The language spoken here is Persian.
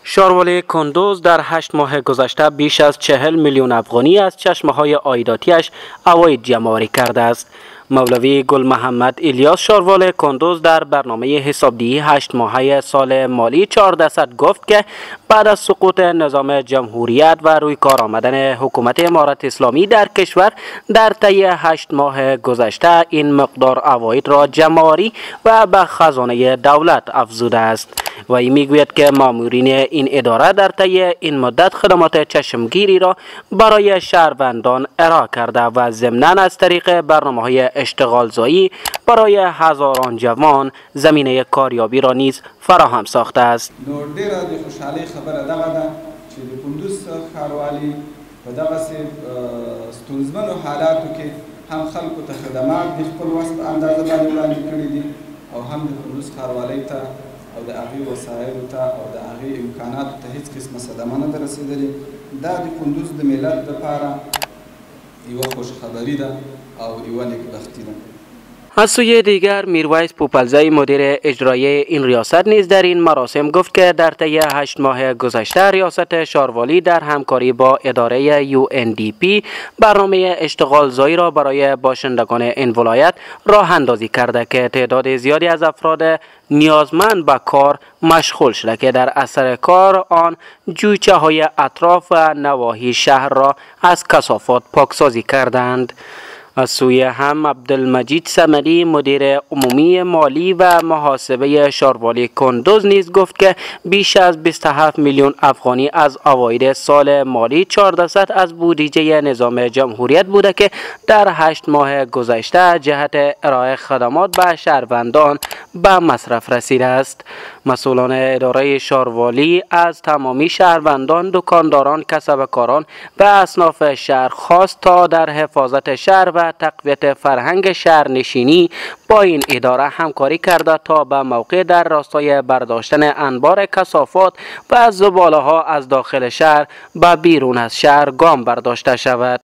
شاروالی کندز در 8 ماه گذشته بیش از 40 میلیون افغانی از چشمه‌های عایداتیش عواید جمع‌آوری کرده است. مولوی گل محمد الیاس شاروالی کندز در برنامه حسابدهی 8 ماهه سال مالی 1400 گفت که بعد از سقوط نظام جمهوریت و روی کار آمدن حکومت امارت اسلامی در کشور در طی 8 ماه گذشته این مقدار عواید را جمع‌آوری و به خزانه دولت افزوده است. و این میگوید که مامورین این اداره در طی این مدت خدمات چشمگیری را برای شهروندان ارائه کرده و ضمناً از طریق برنامه‌های اشتغالزایی برای هزاران جوان زمینه کاریابی را نیز فراهم ساخته است. نو ډیره د خوشحالۍ خبره دغه ده چې د کندوز ښاروالي په دغسې ستونزمنو حالاتو کې هم خلکو ته خدمات د خپل وس په اندازه باندې وړاندې کړي دي او هم د کندوز ښاروالۍ ته او د هغې وسایلو ته او د هغې امکاناتو ته هیڅ قسمه صدمه نه ده رسېدلې. دا د کندوز د ملت دپاره یوه خوشخبري ده او یوه نیکبختي ده. از سوی دیگر میرویس پوپلزی مدیر اجرایی این ریاست نیز در این مراسم گفت که در طی 8 ماه گذشته ریاست شاروالی در همکاری با اداره UNDP برنامه اشتغالزایی را برای باشندگان این ولایت راه اندازی کرده که تعداد زیادی از افراد نیازمند به کار مشغول شده که در اثر کار آن جویچه های اطراف و نواحی شهر را از کثافات پاکسازی کردند. از سوی هم عبدالمجید صمدی مدیر عمومی مالی و محاسبه شاروالی کندز نیز گفت که بیش از 27 میلیون افغانی از عواید سال مالی 1400 از بودجه نظام جمهوریت بوده که در 8 ماه گذشته جهت ارائه خدمات به شهروندان به مصرف رسیده است. مسئولان اداره شاروالی از تمامی شهروندان، دکانداران، کسبکاران و اصناف شهر خواست تا در حفاظت شهر و تقویت فرهنگ شهرنشینی با این اداره همکاری کرده تا به موقع در راستای برداشتن انبار کثافات و زباله ها از داخل شهر به بیرون از شهر گام برداشته شود.